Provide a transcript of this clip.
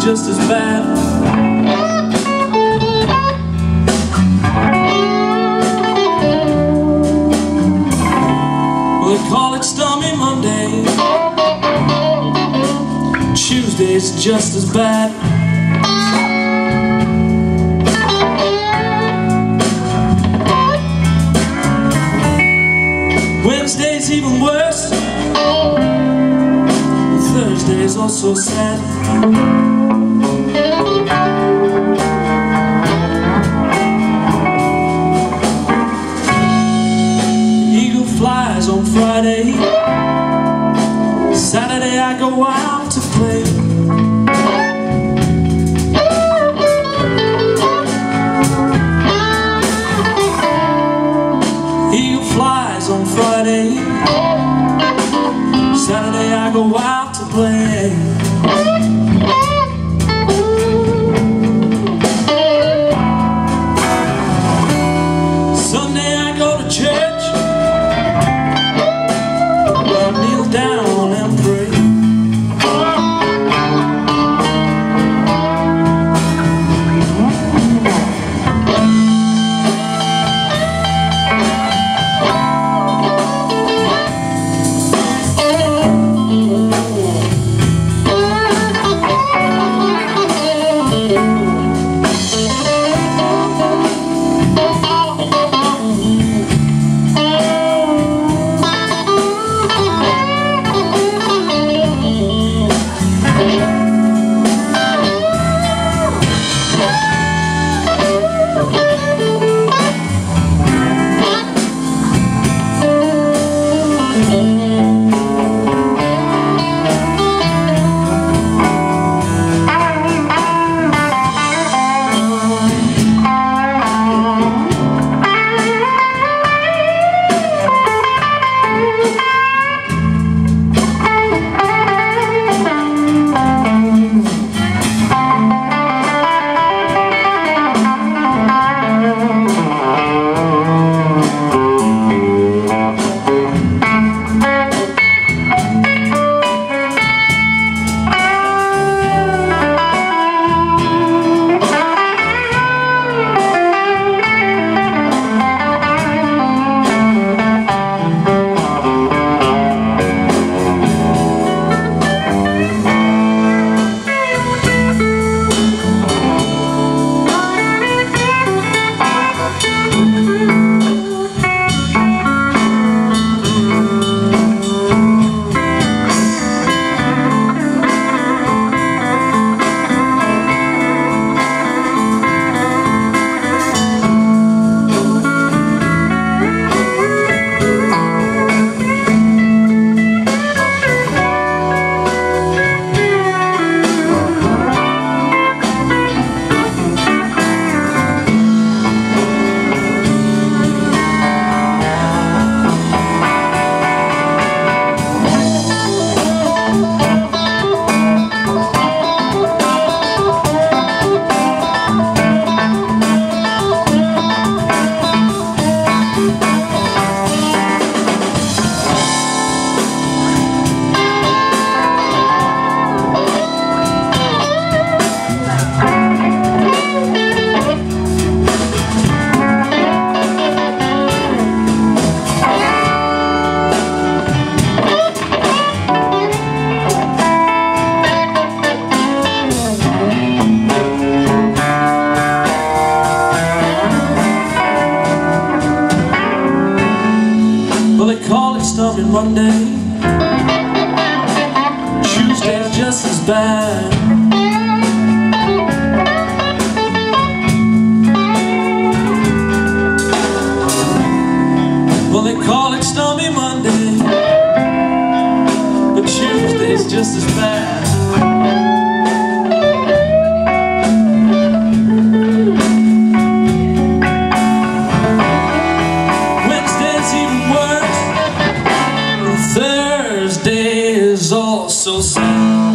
just as bad. Well, they call it stormy Monday. Tuesday's just as bad. Wednesday's even worse. Thursday's also sad. The eagle flies on Friday. Saturday I go out to play. Eagle flies on Friday. Saturday I go out to play. Sunday I go to church. I kneel down and pray. Stormy Monday. Tuesday's just as bad. Well, they call it stormy Monday, but Tuesday's just as bad. Thursday is also sad.